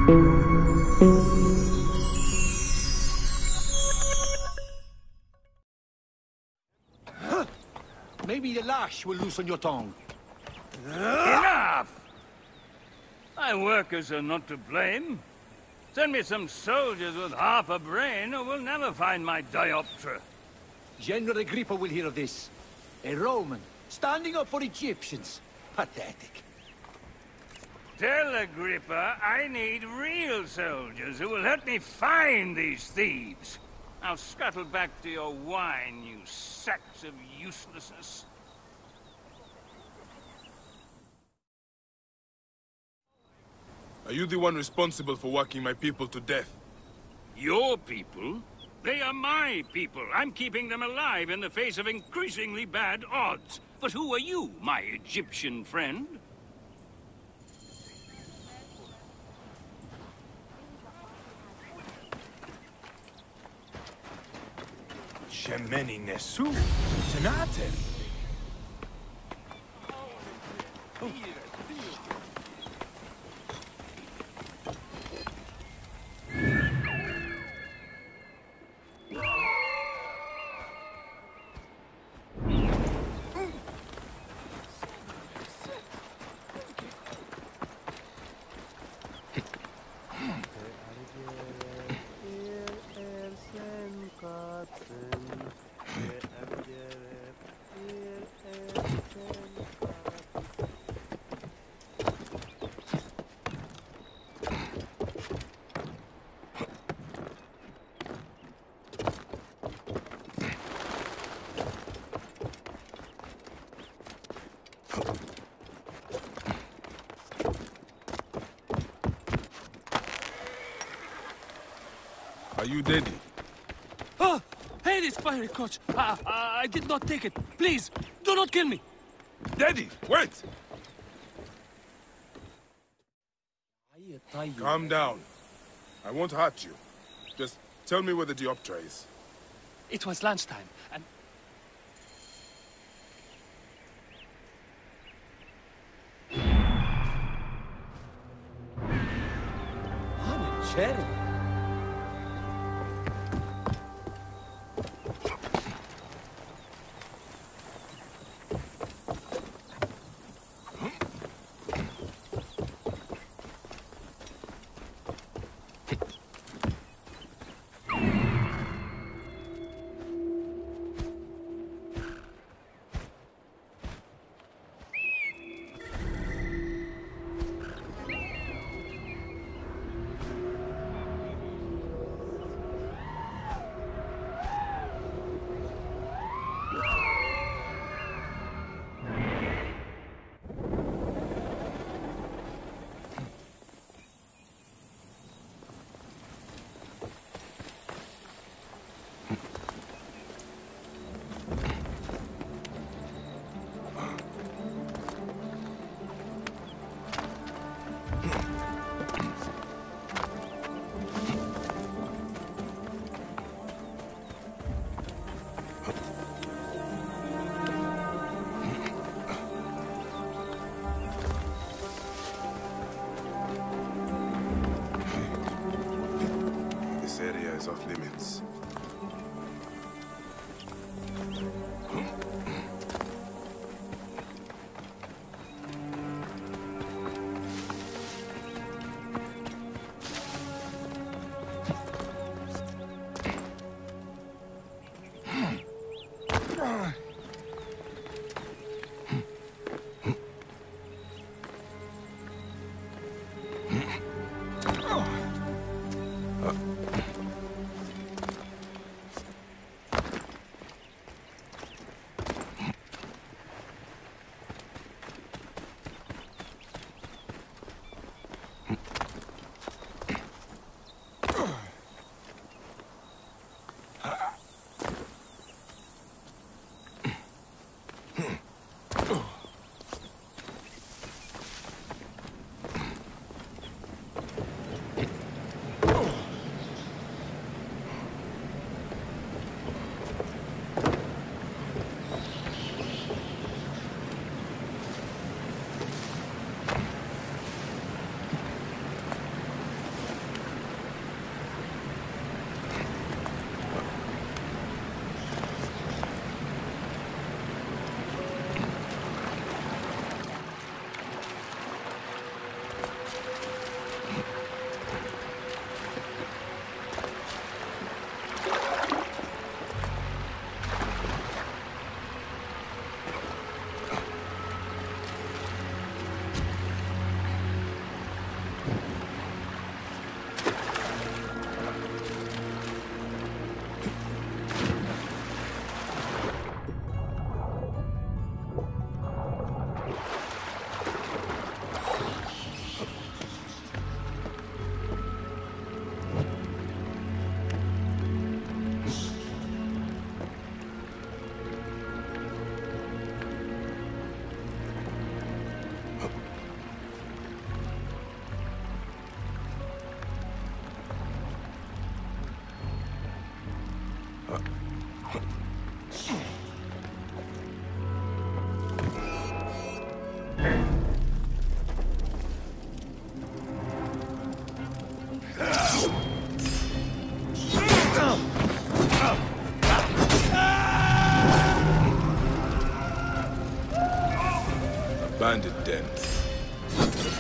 Maybe the lash will loosen your tongue. Enough! My workers are not to blame. Send me some soldiers with half a brain, or we'll never find my dioptra. General Agrippa will hear of this. A Roman, standing up for Egyptians. Pathetic. Tell Agrippa I need real soldiers who will help me find these thieves. Now scuttle back to your wine, you sacks of uselessness. Are you the one responsible for working my people to death? Your people? They are my people. I'm keeping them alive in the face of increasingly bad odds. But who are you, my Egyptian friend? Shemeni Nesu, Tenate. Are you Daddy? Oh! Hey, this fiery coach! I did not take it. Please, do not kill me! Daddy, wait! Calm down. I won't hurt you. Just tell me where the dioptra is. It was lunchtime, and... Cherry. This area is off limits.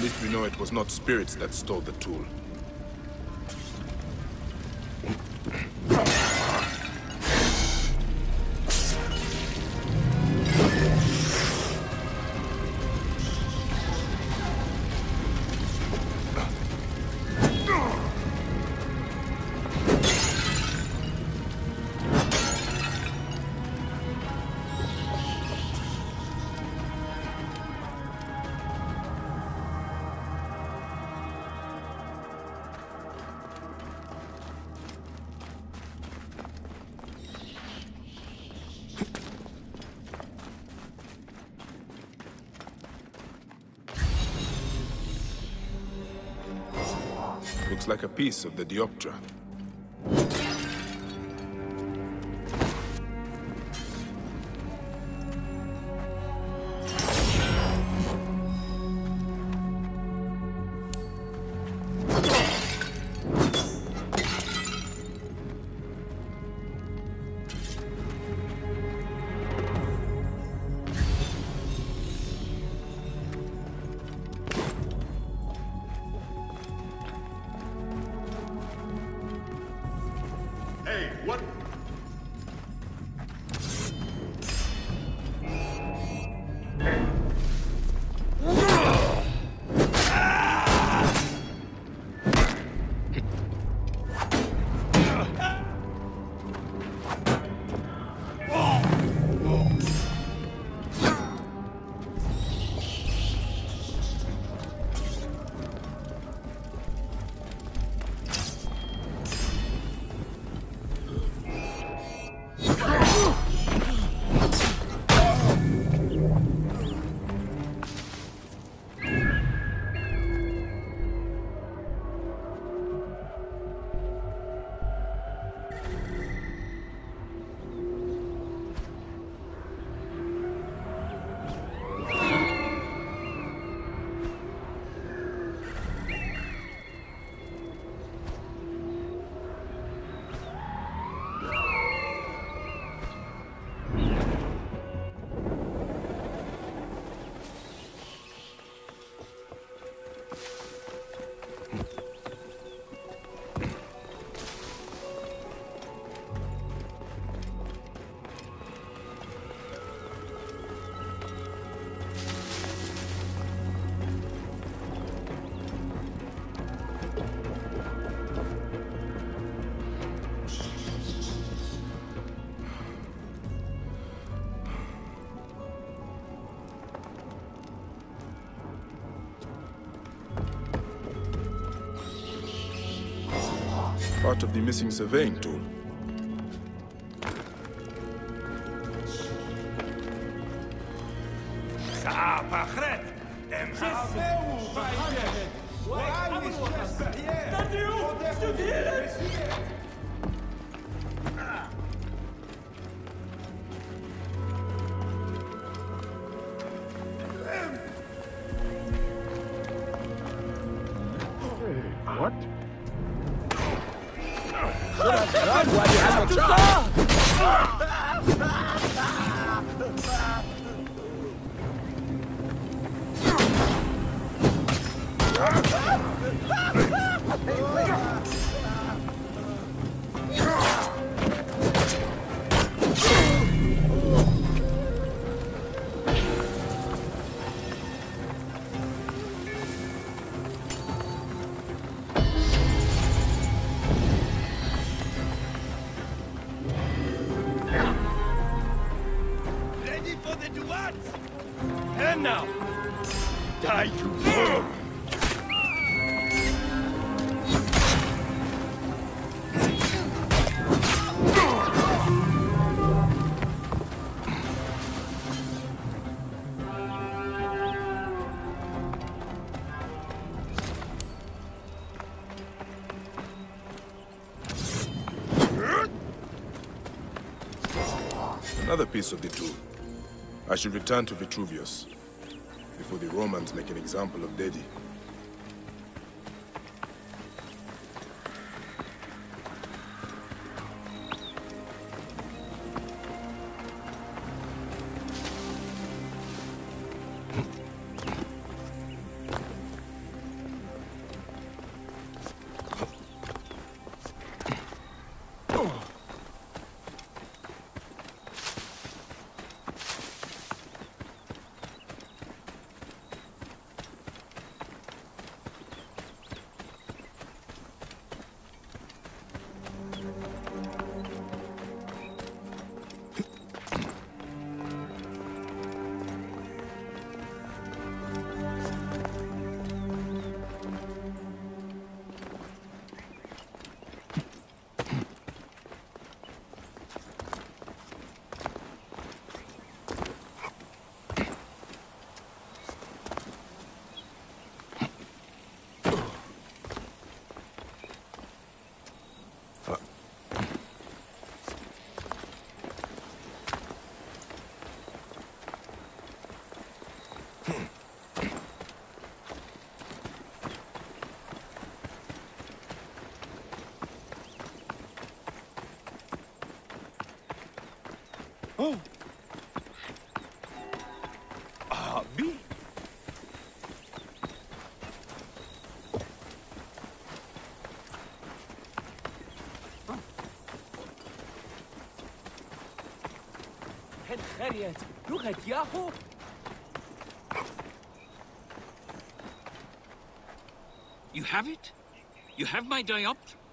least we know it was not spirits that stole the tool. Looks like a piece of the Dioptra. Hey, what? Part of the missing surveying tool. What? Run while you have a chance! And now, die you fool! Another piece of the tool. I should return to Vitruvius before the Romans make an example of Dedi. Look at Yahoo! You have it? You have my diopter?